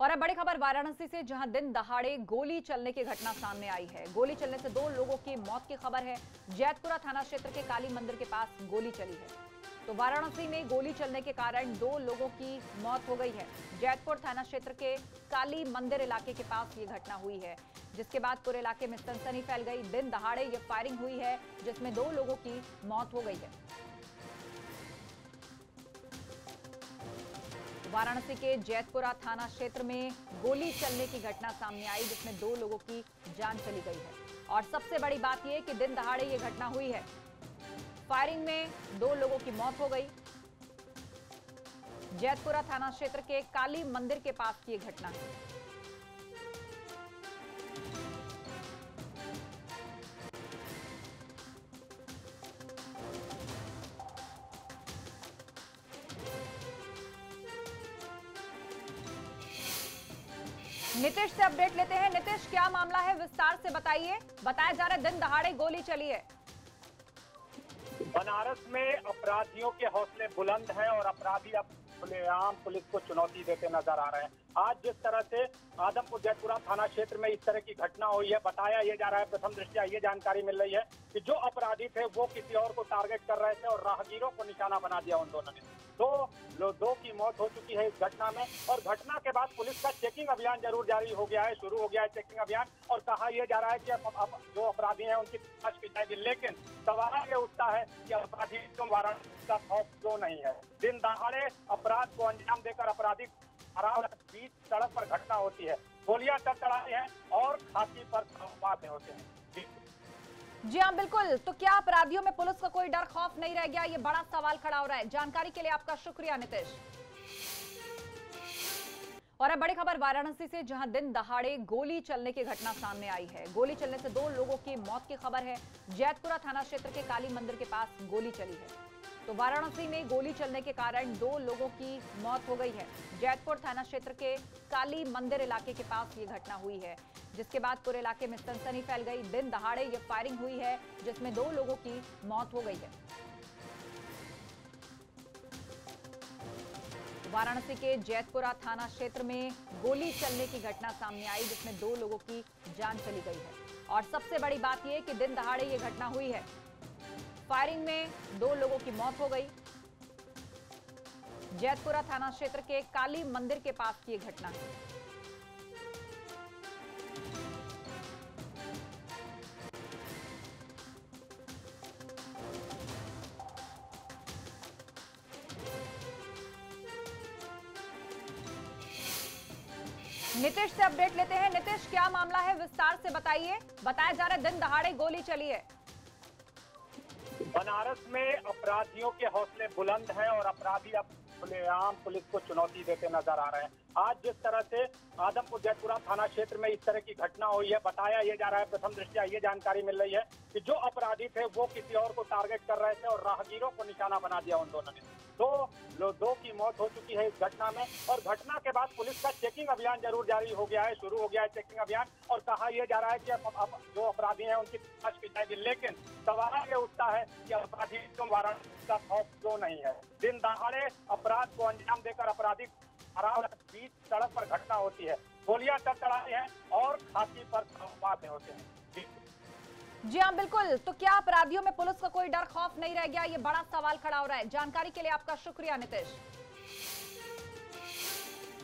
और अब बड़ी खबर वाराणसी से, जहां दिन दहाड़े गोली चलने की घटना सामने आई है। गोली चलने से 2 लोगों की मौत की खबर है। जैतपुरा थाना क्षेत्र के काली मंदिर के पास गोली चली है। तो वाराणसी में गोली चलने के कारण 2 लोगों की मौत हो गई है। जैतपुर थाना क्षेत्र के काली मंदिर इलाके के पास ये घटना हुई है, जिसके बाद पूरे इलाके में सनसनी फैल गई। दिन दहाड़े ये फायरिंग हुई है, जिसमें 2 लोगों की मौत हो गई है। वाराणसी के जैतपुरा थाना क्षेत्र में गोली चलने की घटना सामने आई, जिसमें 2 लोगों की जान चली गई है। और सबसे बड़ी बात यह कि दिन दहाड़े ये घटना हुई है। फायरिंग में 2 लोगों की मौत हो गई। जैतपुरा थाना क्षेत्र के काली मंदिर के पास की ये घटना है। नीतीश से अपडेट लेते हैं। नीतीश, क्या मामला है, विस्तार से बताइए। बताया जा रहा है दिन दहाड़े गोली चली है। बनारस में अपराधियों के हौसले बुलंद हैं और अपराधी अब खुलेआम पुलिस को चुनौती देते नजर आ रहे हैं। आज जिस तरह से आदमपुर जैतपुरा थाना क्षेत्र में इस तरह की घटना हुई है, बताया ये जा रहा है, प्रथम दृष्टया ये जानकारी मिल रही है कि जो अपराधी थे वो किसी और को टारगेट कर रहे थे और राहगीरों को निशाना बना दिया उन दोनों ने। 2 की मौत हो चुकी है इस घटना में। और घटना के बाद पुलिस का चेकिंग अभियान जरूर जारी हो गया है, शुरू हो गया है चेकिंग अभियान। और कहा यह जा रहा है कि अब जो अपराधी हैं उनकी तलाश की जाएगी। लेकिन सवाल ये उठता है कि अपराधी क्यों वाराणसी का खौफ क्यों नहीं है। दिन दहाड़े अपराध को अंजाम देकर अपराधी बीच सड़क पर घटना होती है, गोलियां चढ़ाई हैं और खाकी पर बातें होते हैं। जी हाँ, बिल्कुल। तो क्या अपराधियों में पुलिस का कोई डर खौफ नहीं रह गया? ये बड़ा सवाल खड़ा हो रहा है। जानकारी के लिए आपका शुक्रिया नीतीश। और अब बड़ी खबर वाराणसी से, जहां दिन दहाड़े गोली चलने की घटना सामने आई है। गोली चलने से 2 लोगों की मौत की खबर है। जैतपुरा थाना क्षेत्र के काली मंदिर के पास गोली चली है। तो वाराणसी में गोली चलने के कारण 2 लोगों की मौत हो गई है। जैतपुर थाना क्षेत्र के काली मंदिर इलाके के पास ये घटना हुई है, जिसके बाद पूरे इलाके में सनसनी फैल गई। दिन दहाड़े ये फायरिंग हुई है, जिसमें 2 लोगों की मौत हो गई है। वाराणसी के जैतपुरा थाना क्षेत्र में गोली चलने की घटना सामने आई, जिसमें 2 लोगों की जान चली गई है। और सबसे बड़ी बात यह कि दिन दहाड़े ये घटना हुई है। फायरिंग में 2 लोगों की मौत हो गई। जैतपुरा थाना क्षेत्र के काली मंदिर के पास की ये घटना है। नीतीश से अपडेट लेते हैं। नीतीश, क्या मामला है, विस्तार से बताइए। बताया जा रहा है दिन दहाड़े गोली चली है। बनारस में अपराधियों के हौसले बुलंद हैं और अपराधी अब खुलेआम पुलिस को चुनौती देते नजर आ रहे हैं। आज जिस तरह से आदमपुर जैतपुरा थाना क्षेत्र में इस तरह की घटना हुई है, बताया ये जा रहा है, प्रथम दृष्टया ये जानकारी मिल रही है कि जो अपराधी थे वो किसी और को टारगेट कर रहे थे और राहगीरों को निशाना बना दिया उन दोनों ने। 2 की मौत हो चुकी है इस घटना में। और घटना के बाद पुलिस का चेकिंग अभियान जरूर जारी हो गया है, शुरू हो गया है चेकिंग अभियान। और कहा यह जा रहा है कि अब जो अपराधी हैं उनकी तलाश की जाएगी। लेकिन सवाल ये उठता है कि अपराधी क्यों वाराणसी का खौफ क्यों नहीं है। दिन दहाड़े अपराध को अंजाम देकर अपराधी बीच सड़क पर घटना होती है, गोलियां चढ़ाई हैं और खाकी पर बातें होते हैं। जी हाँ, बिल्कुल। तो क्या अपराधियों में पुलिस का कोई डर खौफ नहीं रह गया? ये बड़ा सवाल खड़ा हो रहा है। जानकारी के लिए आपका शुक्रिया नीतीश।